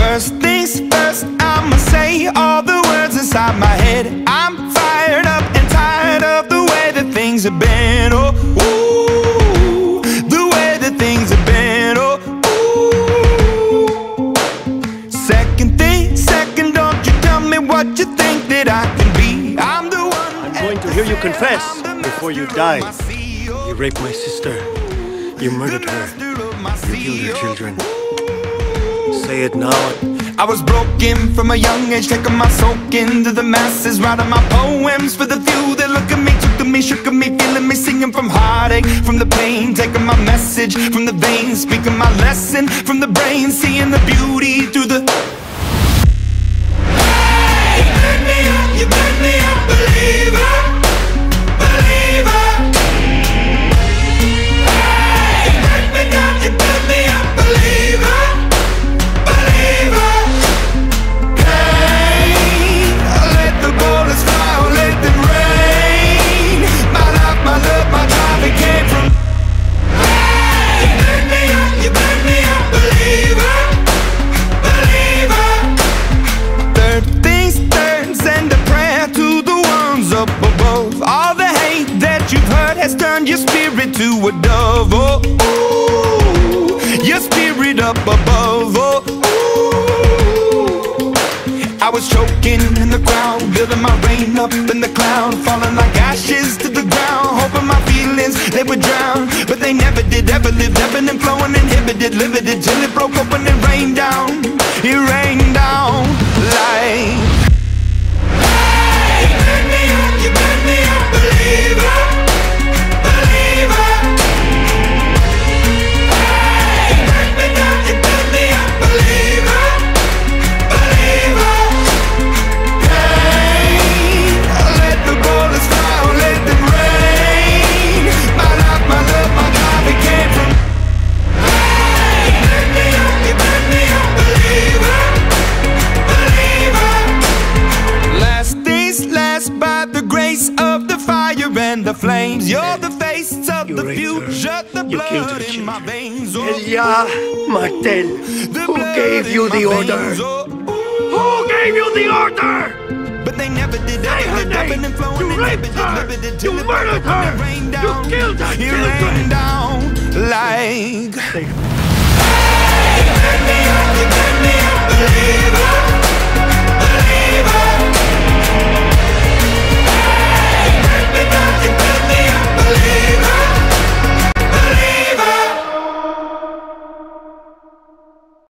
First things first, I'ma say all the words inside my head. I'm fired up and tired of the way that things have been. Oh, ooh, the way that things have been. Oh, ooh. Second thing, second, don't you tell me what you think that I can be. I'm the one. I'm going to hear you confess before you die. You raped my sister. You murdered her. You killed her children. Say it now. I was broken from a young age, taking my soak into the masses, writing my poems for the few that look at me, took to me, shook at me, feeling me, singing from heartache, from the pain, taking my message from the veins, speaking my lesson from the brain, seeing the beauty through the... Hey, you made me a believer, believer. Hey, you made me down, you made me a believer. Has turned your spirit to a dove, oh, ooh, your spirit up above, oh, ooh. I was choking in the crowd, building my rain up in the cloud, falling like ashes to the ground, hoping my feelings, they would drown, but they never did, ever lived, ebbing and flowing, inhibited, limited, till it broke open and rained down, it rained down like... Hey, you made me a believer. And the flames, you're the face of the future, the blood in my veins. Oberyn Martell, who gave you the order? Who gave you the order? But they never did. Say her name. You raped her. You murdered her. You killed her children. It rained down like... Hey, you made me a believer.